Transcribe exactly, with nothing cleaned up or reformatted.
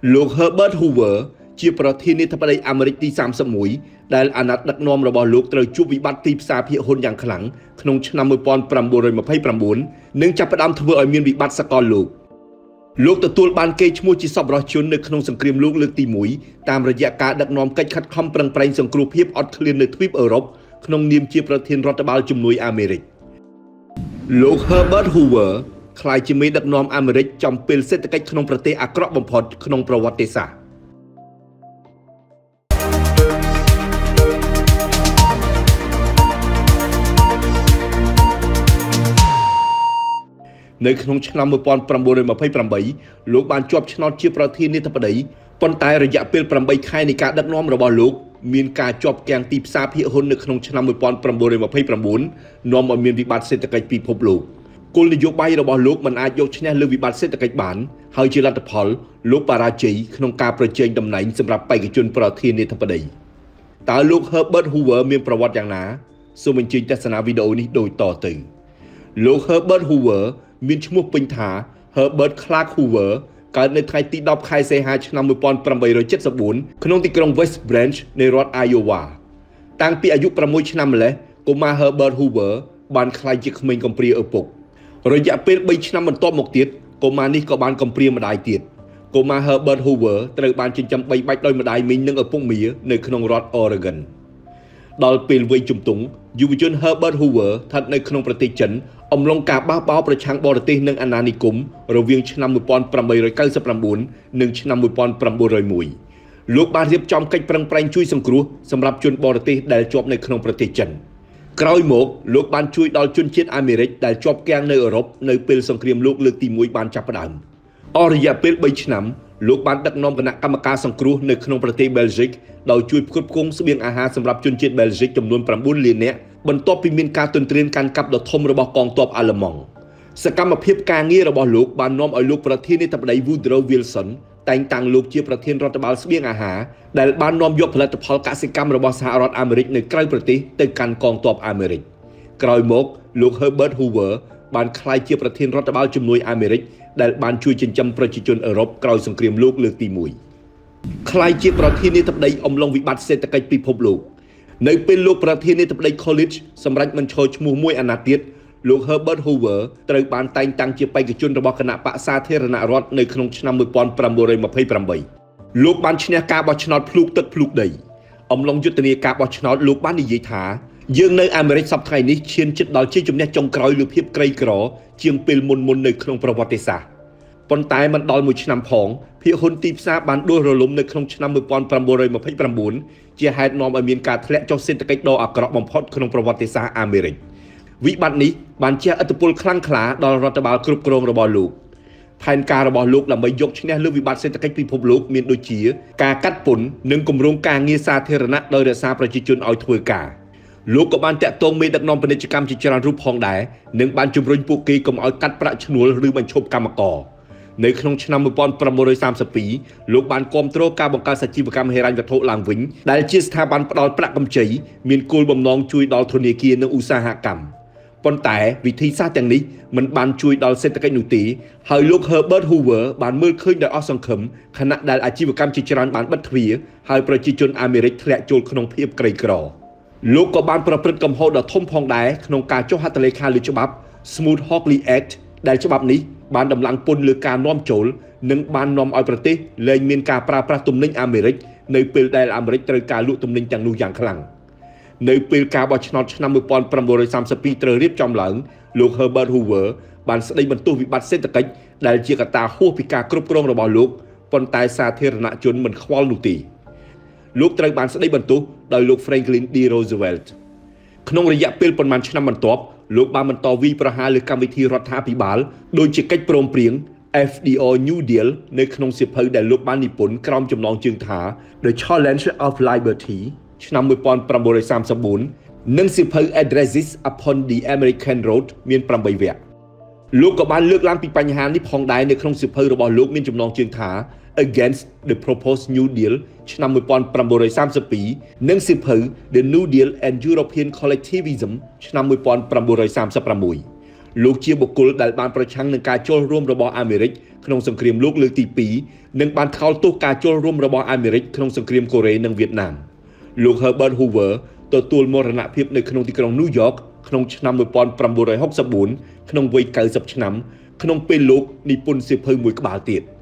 លោក Herbert Hoover ជាប្រធានាធិបតីអាមេរិកទីសាមសិបមួយដែលអាណត្តិដឹកនាំរបស់លោកត្រូវជួបវិបត្តិទីផ្សារភាគហ៊ុនយ៉ាងខ្លាំងក្នុងឆ្នាំmột nghìn chín trăm hai mươi chínនិងចាប់ផ្ដើមធ្វើឲ្យមានវិបត្តិសកលលោកលោកទទួលបានកេរ្តិ៍ឈ្មោះជាសប្បុរសជននៅក្នុងសង្គ្រាមលោកលើកទីមួយតាមរយៈការដឹកនាំកិច្ចខិតខំប្រឹងប្រែងសង្គ្រោះភាពអត់ឃ្លាននៅទ្វីបអឺរ៉ុបក្នុងនាមជាប្រធានរដ្ឋបាលជំនួយអាមេរិកលោក Herbert Hoover ក្លាយជាមេដឹកនាំអាមេរិកចំពេលសេដ្ឋកិច្ចក្នុងប្រទេសអាក្រក់បំផុតក្នុងប្រវត្តិសាស្ត្រនៅក្នុងឆ្នាំmột nghìn chín trăm hai mươi támលោកបានជាប់ឆ្នោតជាប្រធានាធិបតីប៉ុន្តែរយៈពេលប្រាំបីខែនៃការដឹកនាំរបស់លោកមានការជាប់គាំងទីផ្សារភាគហ៊ុននៅក្នុងឆ្នាំmột nghìn chín trăm hai mươi chínនាំឲ្យមានវិបត្តិសេដ្ឋកិច្ចពិភពលោកគោលនយោបាយរបស់លោកមិនអាចយកឈ្នះលើវិបត្តិសេដ្ឋកិច្ចបានហើយជាលទ្ធផលលោកបរាជ័យក្នុងការប្រជែងតំណែងសម្រាប់បេក្ខជនប្រធានាធិបតីតើលោក Herbert Hoover មានប្រវត្តិយ៉ាងណាសូមអញ្ជើញទស្សនាវីដេអូនេះដូចតទៅលោក Herbert Hoover មានឈ្មោះពេញថា Herbert Clark Hoover កើតនៅថ្ងៃទីដប់ខែសីហាឆ្នាំmột nghìn tám trăm bảy mươi tưក្នុងទីក្រុង West Branch នៃរដ្ឋ Iowa តាំងពីអាយុប្រាំមួយឆ្នាំម្លេះកុមារ Herbert Hoover បានក្លាយជាក្មេងកំព្រាឪពុករយៈពេលបីឆ្នាំបន្ទាប់មកទៀតកុមារនេះក៏បានកំព្រាម្ដាយទៀតកុមារ Herbert Hoover ត្រូវបានចិញ្ចឹមបីបាច់ដោយម្ដាយមីងនិងឪពុកមានៅក្នុងរដ្ឋ Oregon ដល់ពេលវ័យជំទង់យុវជន Herbert Hoover ស្ថិតនៅក្នុងប្រទេសចិនអំឡុងការបះបោរប្រឆាំងបរទេសនិងអាណានិគមរវាងឆ្នាំmột nghìn tám trăm chín mươi chínនិងឆ្នាំmột nghìn chín trăm mộtលោកបានរៀបចំកិច្ចប្រឹងប្រែងជួយសង្គ្រោះសម្រាប់ជនបរទេសដែលជាប់នៅក្នុងប្រទេសចិនក្រោយមកលោកបានជួយដល់ជនជាតិអាមេរិកដែលជាប់គាំងនៅអឺរ៉ុបនៅពេលសង្គ្រាមលោកលើកទីមួយបានចាប់ផ្ដើមអស់រយៈពេលបីឆ្នាំលោកបានដឹកនាំគណៈកម្មការសង្គ្រោះនៅក្នុងប្រទេស Belgium ដោយជួយផ្គត់ផ្គង់ស្បៀងអាហារសម្រាប់ជនជាតិ Belgium ចំនួនប្រាំបួនលាននាក់បន្ទាប់ពីមានការទន្ទ្រានកាន់កាប់ដ៏ធំរបស់កងទ័ពអាល្លឺម៉ង់សកម្មភាពការងាររបស់លោកបាននាំឲ្យលោកប្រធានាធិបតី Woodrow Wilson តែងតាំងលោកជាប្រធានរដ្ឋបាលស្បៀងអាហារដែលបាននាំយកផលិតផលកសិកម្មរបស់សហរដ្ឋអាមេរិកនៅក្រៅប្រទេសទៅកាន់កងទ័ពអាមេរិកក្រោយមកលោក Herbert Hoover បានក្លាយជាប្រធានរដ្ឋបាលជំនួយអាមេរិកដែលបានជួយចិញ្ចឹមប្រជាជនអឺរ៉ុបក្រោយសង្គ្រាមលោកលើកទីមួយក្លាយជាប្រធានាធិបតីអំឡុងវិបត្តិសេដ្ឋកិច្ចពិភពលោកនៅពេលលោកប្រធានាធិបតី College សម្រាប់បញ្ឈរឈ្មោះមួយអាណត្តិទៀតលោក Herbert Hoover ត្រូវបានតែងតាំងជាបេក្ខជនរបស់គណៈបក្សសាធារណរដ្ឋនៅក្នុងឆ្នាំmột nghìn chín trăm hai mươi támលោកបានឈ្នះការបោះឆ្នោតភ្លូកទឹកភ្លូកដីអំឡុងយុទ្ធនាការបោះឆ្នោតលោកបាននិយាយថាយើងនៅអាមេរិកសប្តាហ៍នេះឈានជិតដល់ជាជំនះចុងក្រោយលើភាពក្រីក្រជាងពេលមុនមុននៅក្នុងប្រវត្តិសាស្ត្រប៉ុន្តែមិនដល់មួយឆ្នាំផងភាគហ៊ុនទីផ្សារបានដួលរលំនៅក្នុងឆ្នាំmột nghìn chín trăm hai mươi chínជាហេតុនាំឲ្យមានការធ្លាក់ចុះសេដ្ឋកិច្ចដ៏អាក្រក់បំផុតក្នុងប្រវត្តិសាស្ត្រអាមេរិកវិបត្តិនេះបានជះឥទ្ធិពលខ្លាំងក្លាដល់រដ្ឋបាលគ្រប់គ្រងរបស់លោកផែនការរបស់លោកដើម្បីយកឈ្នះលើវិបត្តិសេដ្ឋកិច្ចពិភពលោកមានដូចជាការកាត់ពន្ធនិងគម្រោងការងារសាធារណៈដោយរក្សាប្រជាជនឲ្យធ្វើការលោកក៏បានតាក់ទងមេដឹកនាំពាណិជ្ជកម្មជាច្រើនរូបផងដែរនិងបានជំរុញពួកគេកុំឲ្យកាត់ប្រាក់ឈ្នួលឬបញ្ឈប់កម្មករនៅក្នុងឆ្នាំmột nghìn chín trăm ba mươi haiលោកបានគាំទ្រការបង្កើតសជីវកម្មហិរញ្ញវត្ថុឡើងវិញដែលជាស្ថាប័នផ្ដល់ប្រាក់កម្ចីមានគោលបំណងជួយដល់ធនាគារនិងឧស្សាហកម្មប៉ុន្តែវិធីសាស្ត្រទាំងនេះមិនបានជួយដល់សេដ្ឋកិច្ចនោះទេហើយលោក Herbert Hoover បានមើលឃើញដោយអស់សង្ឃឹមខណៈដែលអាជីវកម្មជាច្រើនបានបិទទ្វារហើយប្រជាជនអាមេរិកធ្លាក់ចូលក្នុងភាពក្រីក្រលោកក៏បានប្រព្រឹត្តកំហុសដ៏ធំផងដែរក្នុងការចុះហត្ថលេខាលើច្បាប់ Smoot-Hawley Act ដែលច្បាប់នេះបានដំឡើងពន្ធលើការនាំចូលនិងបាននាំឲ្យប្រទេសលែងមានការប្រើប្រាស់ទំនិញអាមេរិកនៅពេលដែលអាមេរិកត្រូវការលក់ទំនិញទាំងនោះយ៉ាងខ្លាំងនៅពេលការបោះឆ្នោតឆ្នាំmột nghìn chín trăm ba mươi haiត្រូវរៀបចំឡើងលោក Herbert Hoover បានស្ដីបន្ទោសវិបត្តិសេដ្ឋកិច្ចដែលជាកត្តាហួសពីការគ្រប់គ្រងរបស់លោកប៉ុន្តែសាធារណជនមិនខ្វល់នោះទេលោកត្រូវបានស្ដីបន្ទោសដោយលោក Franklin D. Roosevelt ក្នុងរយៈពេលប៉ុន្មានឆ្នាំបន្ទាប់លោកបានបន្តវាយប្រហារលើកម្មវិធីរដ្ឋាភិបាលដោយជាកិច្ចព្រមព្រៀង F D R New Deal នៅក្នុងសៀវភៅដែលលោកបាននិពន្ធក្រោមចំណងជើងថា The Challenge of Liberty ឆ្នាំmột nghìn chín trăm ba mươi tưនិងសៀវភៅ Addresses upon the American Road មានប្រាំបីវគ្គលោកក៏បានលើកឡើងពីបញ្ហានេះផងដែរនៅក្នុងសៀវភៅរបស់លោកមានចំណងជើងថា Against the Proposed New Deal ឆ្នាំmột nghìn chín trăm ba mươi tưនិងសៀវភៅ The New Deal and European Collectivism ឆ្នាំmột nghìn chín trăm ba mươi sáu លោកជាបុគ្គលដែលបានប្រឆាំងនឹងការចូលរួមរបស់អាមេរិកក្នុងសង្គ្រាមលោកលើកទីពីរនិងបានថ្កោលទោសការចូលរួមរបស់អាមេរិកក្នុងសង្គ្រាមកូរ៉េនិងវៀតណាមលោក Herbert Hoover ទទួលមរណភាពនៅក្នុងទីក្រុង New York ក្នុងឆ្នាំmột nghìn chín trăm sáu mươi tưក្នុងវ័យ九十ឆ្នាំក្នុងពេលលោកនិពន្ធសៀវភៅមួយក្បាលទៀត